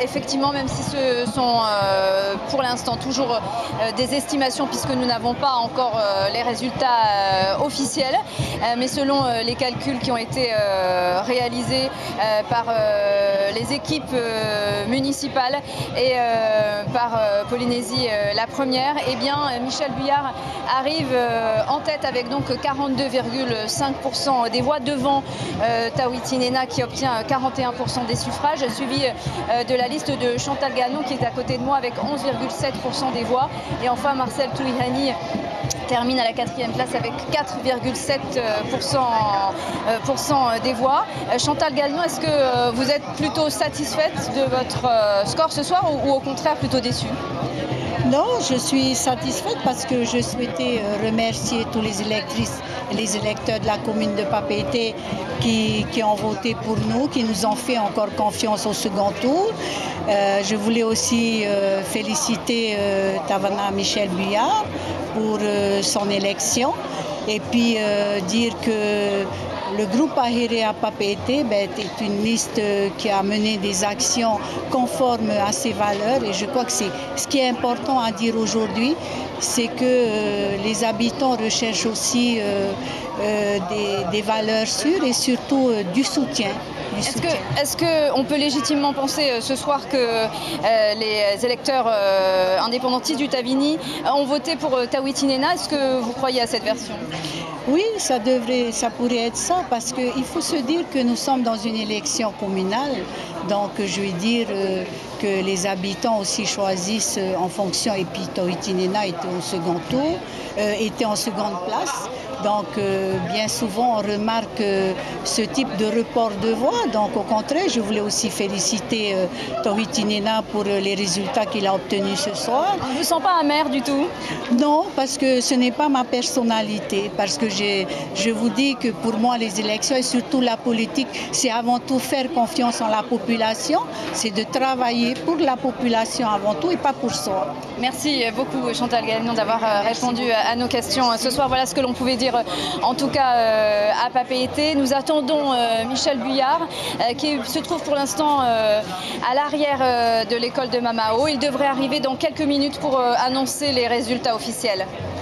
effectivement, même si ce sont pour l'instant toujours des estimations, puisque nous n'avons pas encore les résultats officiels, mais selon les calculs qui ont été réalisés par les équipes municipales et par Polynésie la première, eh bien Michel Buyard arrive en tête avec donc 42,5% des voix devant Tawiti Nena qui obtient 41% des suffrages, suivi de la liste de Chantal Gagnon qui est à côté de moi avec 11,7% des voix, et enfin Marcel Touihani termine à la 4e place avec 4,7% des voix. Chantal Gagnon, est-ce que vous êtes plutôt satisfaite de votre score ce soir ou au contraire plutôt déçue? Non, je suis satisfaite parce que je souhaitais remercier tous les électrices et les électeurs de la commune de Papeete qui ont voté pour nous, qui nous ont fait encore confiance au second tour. Je voulais aussi féliciter Tavana Michel Buyard pour son élection et puis dire que le groupe Ahiré à Papeete est une liste qui a mené des actions conformes à ses valeurs, et je crois que c'est ce qui est important à dire aujourd'hui, c'est que les habitants recherchent aussi des valeurs sûres et surtout du soutien. Est-ce qu'on peut légitimement penser ce soir que les électeurs indépendantistes du Tavini ont voté pour Tawiti Nena? Est-ce que vous croyez à cette version? Oui, ça pourrait être ça, parce qu'il faut se dire que nous sommes dans une élection communale, donc je veux dire que les habitants aussi choisissent en fonction, et puis Tawiti Nena était au second tour, était en seconde place. Donc bien souvent on remarque ce type de report de voix. Donc au contraire, je voulais aussi féliciter Tawiti Nena pour les résultats qu'il a obtenus ce soir. On ne vous sent pas amer du tout? Non, parce que ce n'est pas ma personnalité. Parce que je vous dis que pour moi les élections et surtout la politique, c'est avant tout faire confiance en la population. C'est de travailler pour la population avant tout et pas pour soi. Merci beaucoup Chantal Gagnon d'avoir répondu à nos questions ce soir. Voilà ce que l'on pouvait dire en tout cas à Papeete. Nous attendons Michel Buyard qui se trouve pour l'instant à l'arrière de l'école de Mamao. Il devrait arriver dans quelques minutes pour annoncer les résultats officiels.